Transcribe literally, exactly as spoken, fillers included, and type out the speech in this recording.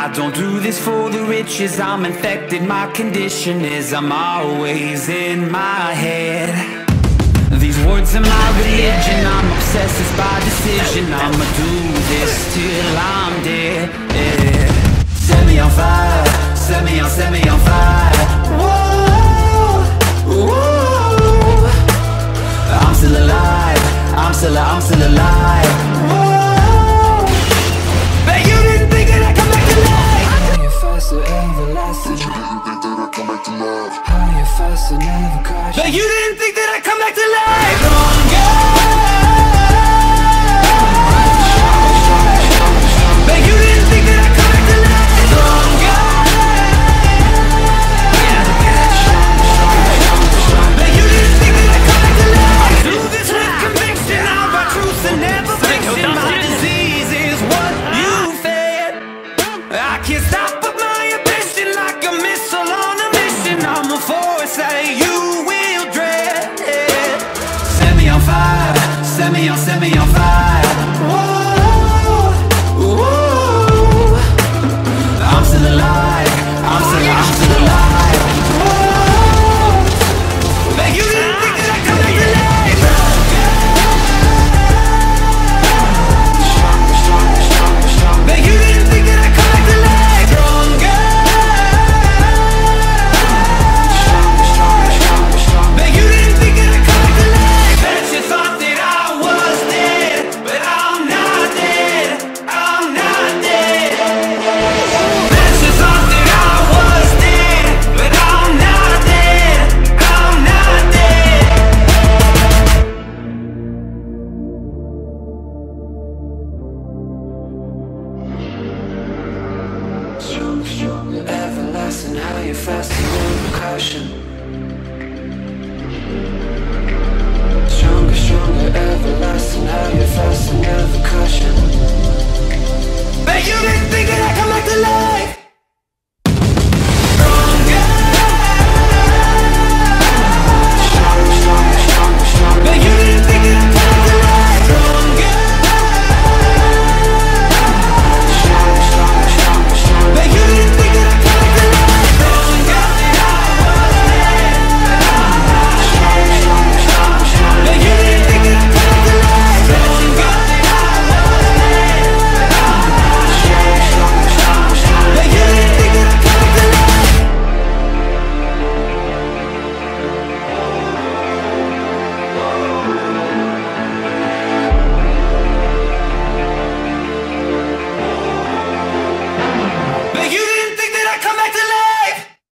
I don't do this for the riches, I'm infected, my condition is I'm always in my head. These words are my religion, I'm obsessed, it's by decision. I'ma do this till I'm dead, yeah. Set me on fire, set me on, set me on fire. Whoa, whoa. I'm still alive, I'm still, I'm still alive. Whoa. Bet you didn't think that I'd come back to life. Higher, faster, everlasting. Bet you didn't think that I'd come back to life. Higher, faster, never crash. Bet you didn't think that I'd come back to life.